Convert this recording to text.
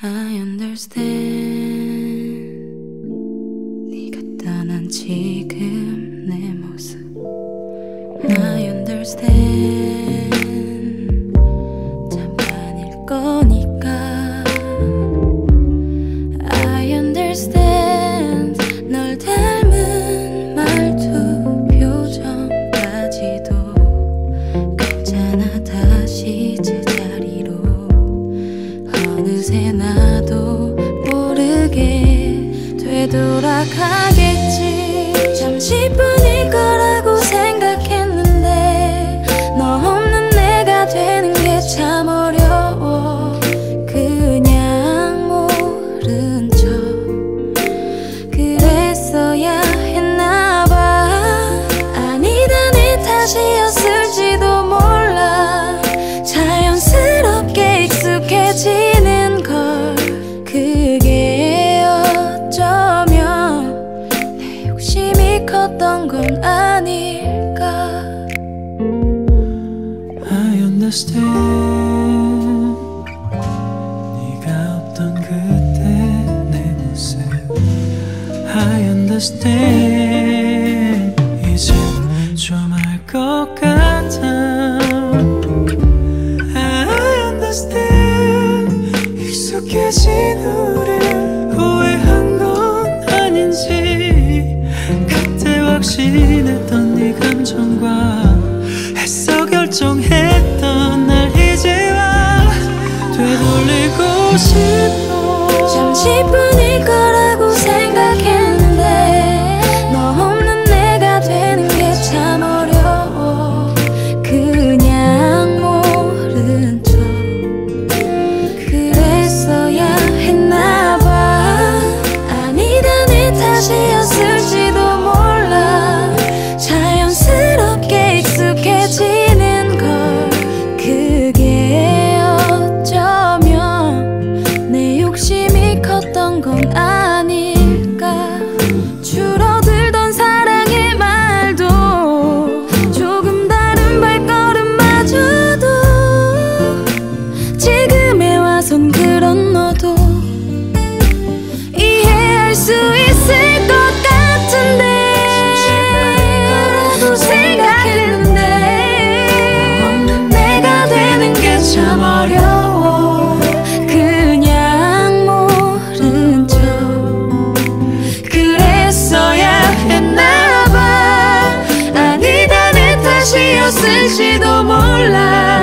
I understand. 네가 떠난 지금 내 모습 I understand. 잠깐일 거니까 I understand. 널 닮은 말투 표정까지도 괜찮아 다시 제자리로 어느새 나도 모르게 되돌아가겠지. 잠시뿐일 거라고 생각했는데 너 없는 내가 되는 게 참 어려워. 그냥 모른 척 그랬어야 했나봐. 아니다 내 탓이었을지도 몰라. 자연스럽게 익숙해지는 걸. 그게 어쩌면 내 욕심이 컸던 건 아닐까. I understand. 네가 없던 그때 내 모습 I understand. 이젠 좀 알 것 같아. I understand. 익숙해진 우릴 후회한 건 아닌지. 그때 확신했던 네 감정과 애써 결정했던 날 이제와 되돌리고 싶어. 잠시뿐일 거라고 생각했는데 너 없는 내가 되는 게 참 어려워. 그냥 모른 척 그랬어야 했나봐. 아니다 내 탓이었을지도 몰라. 자연스럽게 익숙해지는 걸. 그게 어쩌면 내 욕심이 컸던 건 아닐까. 줄어들던 사랑의 말도 조금 다른 발걸음마저도 지금에 와선 그런 너도 이해할 수 있을 것 같은데. 거라고 생각했는데 내가 되는 게 참 어려워. 그냥 모른 척 그랬어야 했나봐. 아니다 내 탓이었을지도 몰라.